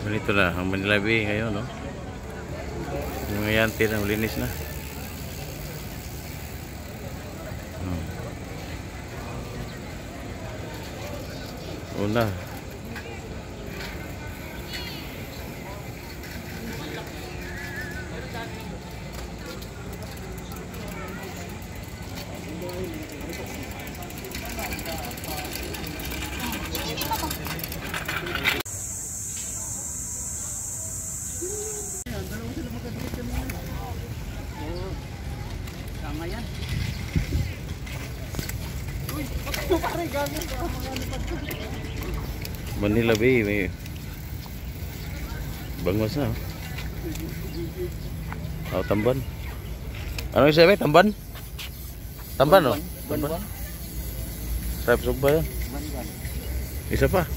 Ganito na ang Manila Bay ngayon, no? Yung mga yanti na linis na. Una. Tama yan. Uy, pare gago ka. Manila Bay may bangos na. Oh, Tamban. Ano yung sabi? Tamban? Tamban, no? Tamban. Sarap sugba yan. Isa pa.